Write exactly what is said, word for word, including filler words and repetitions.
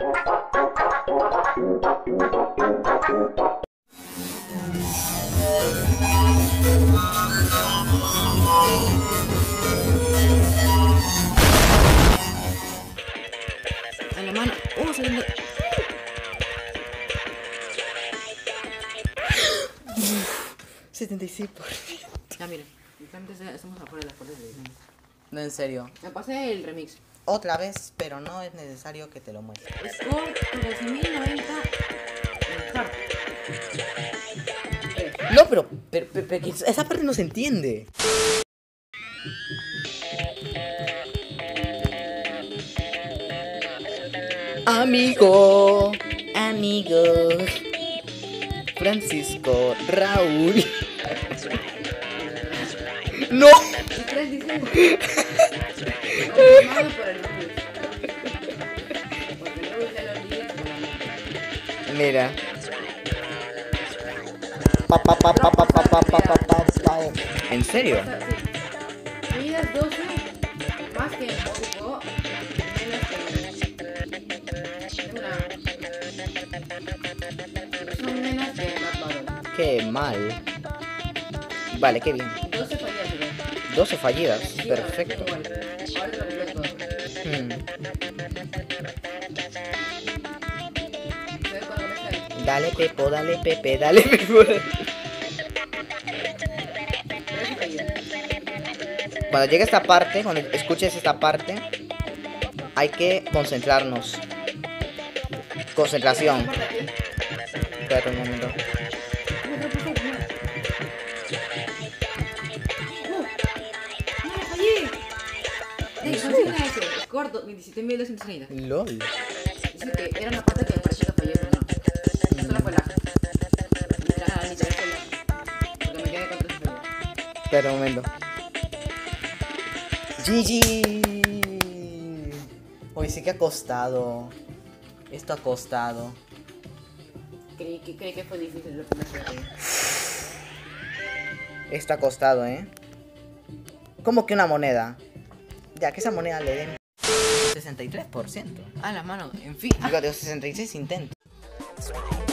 A la mano. Oh, saliendo. setenta y seis por ciento. Ya, miren. Antes estamos afuera de las puertas de Disney. No, en serio. Me pasé el remix. Otra vez, pero no es necesario que te lo muestre. Score trece mil noventa. No, pero, pero, pero, pero esa parte no se entiende. Amigo, amigo, Francisco, Raúl. No. Mira. Pa, pa, pa, pa, pa, pa, pa, pa, pa, pa, pa. ¿En serio? Medidas doce, más que Módico, menos que una. Son menos que Bad Battle. Qué mal. Vale, qué bien. doce fallidas, ¿no? doce fallidas, Sí, perfecto. igual. Ahora lo arreglo todo. Hmm. ¿Se ve cuando me sale? Dale Pepo, dale Pepe, dale Pepo. trece fallidas. Cuando llegue esta parte, cuando escuches esta parte, hay que concentrarnos. Concentración. Espérate un momento. Ey, consigna ese, score veintisiete mil doscientos treinta. LOL. Dice que era una parte que me pareció que fallé, pero no. Solo fue la. Literal, literal fue la. Porque me quedé con tres fallas. Espera un momento. G G. Hoy sí que ha costado. Esto ha costado. Creí que, creí que fue difícil lo primero que pegué. Esto ha costado, ¿eh? ¿Cómo que una moneda? Ya que esa moneda le den sesenta y tres por ciento. Ah, la mano, en fin. Digo, de los sesenta y seis intentos.